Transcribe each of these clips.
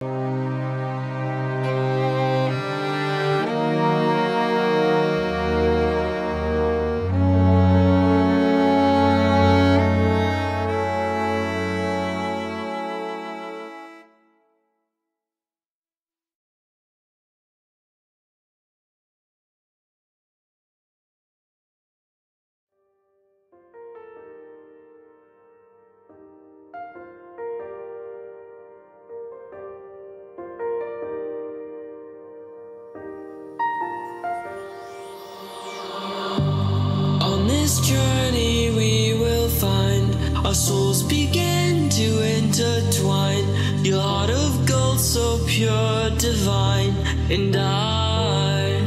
On this journey we will find our souls begin to intertwine. Your heart of gold, so pure, divine, and I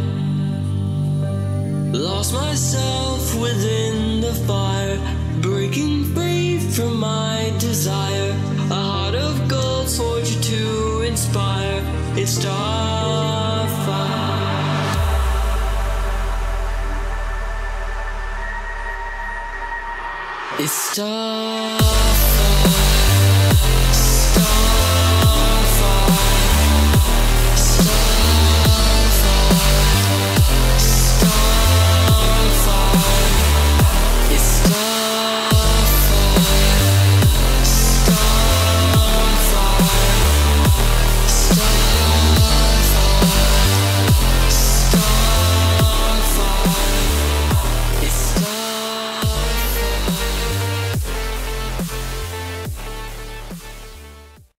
lost myself within the fire, breaking free from my desire. A heart of gold, forged to inspire. It's Starfire. It's Starfire.